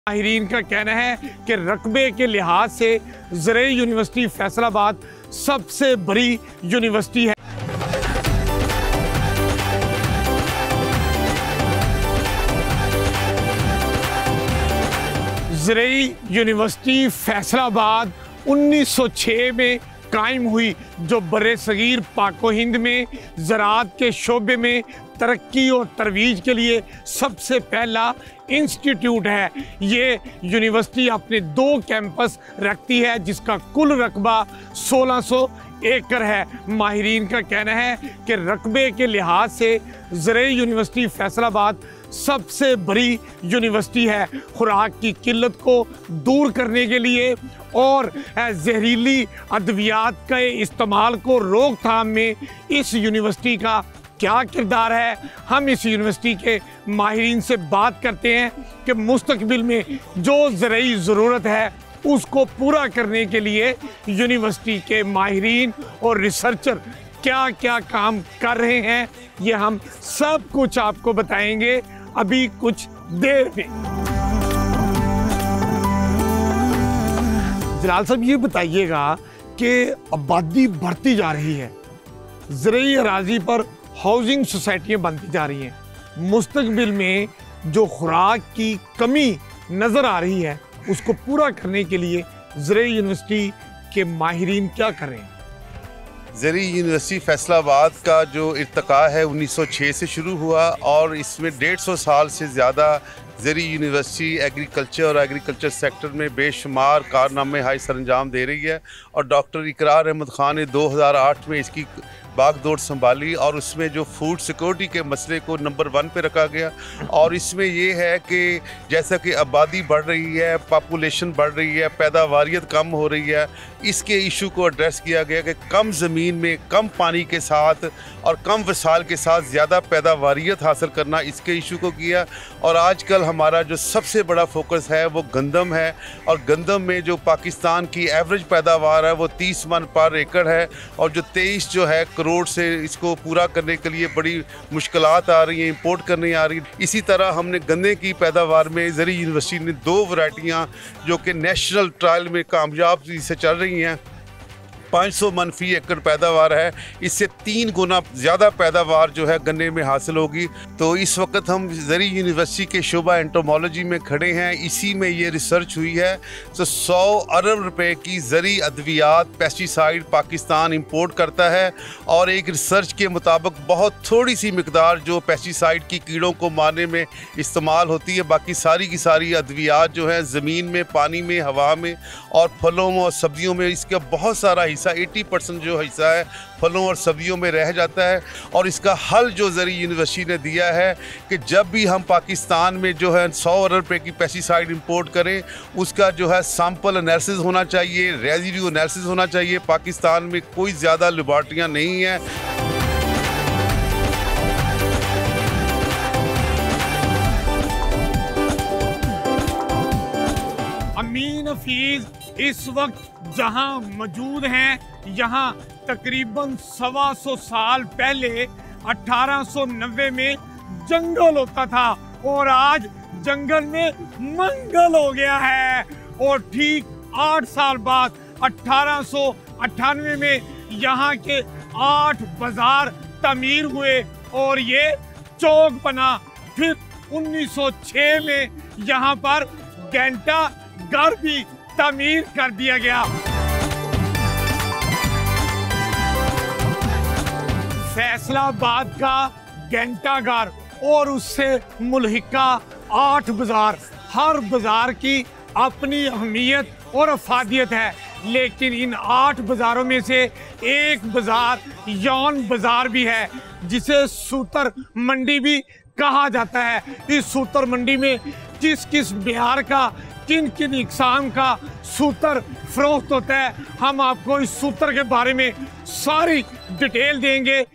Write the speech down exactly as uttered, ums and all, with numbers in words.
माहिरीन का कहना है कि रकबे के लिहाज से ज़रई यूनिवर्सिटी फैसलाबाद सबसे बड़ी यूनिवर्सिटी है। ज़रई यूनिवर्सिटी फैसलाबाद उन्नीस सौ छह में कायम हुई, जो बर्रे सगीर पाको हिंद में ज़राअत के शोबे में तरक्की और तरवीज के लिए सबसे पहला इंस्टीट्यूट है। ये यूनिवर्सिटी अपने दो कैंपस रखती है, जिसका कुल रकबा सोलह सौ एकड़ है। माहिरीन का कहना है कि रकबे के लिहाज से ज़रई यूनिवर्सिटी फैसलाबाद सबसे बड़ी यूनिवर्सिटी है। खुराक की किल्लत को दूर करने के लिए और जहरीली अद्वियात के इस्तेमाल को रोकथाम में इस यूनिवर्सिटी का क्या किरदार है, हम इस यूनिवर्सिटी के माहिरीन से बात करते हैं कि मुस्तकबिल में जो ज़रई ज़रूरत है उसको पूरा करने के लिए यूनिवर्सिटी के माहिरीन और रिसर्चर क्या क्या काम कर रहे हैं। ये हम सब कुछ आपको बताएंगे अभी कुछ देर में। जलाल साहब, ये बताइएगा कि आबादी बढ़ती जा रही है, ज़रई अराजी पर हाउसिंग सोसाइटियाँ बनती जा रही हैं, मुस्तकबिल में जो खुराक की कमी नज़र आ रही है उसको पूरा करने के लिए ज़रई यूनिवर्सिटी के माहिरीन क्या कर रहे हैं? ज़रई यूनिवर्सिटी फैसलाबाद का जो इर्तिका है उन्नीस सौ छह से शुरू हुआ और इसमें डेढ़ सौ साल से ज़्यादा ज़रई यूनिवर्सिटी एग्रीकल्चर और एग्रीकल्चर सेक्टर में बेशुमार कारनामे हाई सर अंजाम दे रही है। और डॉक्टर इकरार अहमद ख़ान ने दो हज़ार आठ में इसकी बागडोर संभाली और उसमें जो फूड सिक्योरिटी के मसले को नंबर वन पे रखा गया। और इसमें ये है कि जैसा कि आबादी बढ़ रही है, पॉपुलेशन बढ़ रही है, पैदावारियत कम हो रही है, इसके इशू को एड्रेस किया गया कि कम ज़मीन में कम पानी के साथ और कम वसाइल के साथ ज़्यादा पैदावारियत हासिल करना, इसके इशू को किया। और आजकल हमारा जो सबसे बड़ा फोकस है वो गंदम है, और गंदम में जो पाकिस्तान की एवरेज पैदावार है वो तीस मन पर एकड़ है, और जो तेईस जो है करोड़ से इसको पूरा करने के लिए बड़ी मुश्किलात आ रही हैं, इंपोर्ट करनी आ रही है। इसी तरह हमने गन्ने की पैदावार में ज़रई यूनिवर्सिटी ने दो वैरायटियाँ जो कि नेशनल ट्रायल में कामयाबी से चल रही हैं, पाँच सौ मन फी एकड़ पैदावार है, इससे तीन गुना ज़्यादा पैदावार जो है गन्ने में हासिल होगी। तो इस वक्त हम ज़रई यूनिवर्सिटी के शोबा एंटोमोलॉजी में खड़े हैं, इसी में ये रिसर्च हुई है। तो सौ अरब रुपए की ज़रई अद्वियात पेस्टिसाइड पाकिस्तान इंपोर्ट करता है, और एक रिसर्च के मुताबिक बहुत थोड़ी सी मिकदार जो पेस्टिसाइड की कीड़ों को मारने में इस्तेमाल होती है, बाकी सारी की सारी अद्वियात जो है ज़मीन में, पानी में, हवा में और फलों और सब्जियों में, इसका बहुत सारा अस्सी परसेंट जो हिस्सा है फलों और सब्जियों में रह जाता है। और इसका हल जो ज़रई यूनिवर्सिटी ने दिया है कि जब भी हम पाकिस्तान में जो है सौ अरब रुपये की पेस्टिसाइड इंपोर्ट करें, उसका जो है सैंपल एनालिसिस होना चाहिए, रेजिड्यू एनालिसिस होना चाहिए। पाकिस्तान में कोई ज़्यादा लेबॉर्ट्रियाँ नहीं हैं। अमीन हफीज इस वक्त जहां मौजूद हैं, यहां तकरीबन सवा सौ साल पहले अठारह सौ नब्बे में जंगल होता था, और आज जंगल में मंगल हो गया है। और ठीक आठ साल बाद अठारह सौ अट्ठानवे में यहाँ के आठ बाजार तमीर हुए और ये चौक बना। फिर उन्नीस सौ छह में यहाँ पर घंटा घर भी तमीर कर दिया गया। फैसलाबाद का घंटाघर और उससे मुल्हिका आठ बाजार, हर बाजार की अपनी अहमियत और अफादियत है, लेकिन इन आठ बाजारों में से एक बाजार यौन बाजार भी है, जिसे सूतर मंडी भी कहा जाता है। इस सूतर मंडी में किस किस बिहार का, किन किन इकसाम का सूतर फरोख्त होता है, हम आपको इस सूतर के बारे में सारी डिटेल देंगे।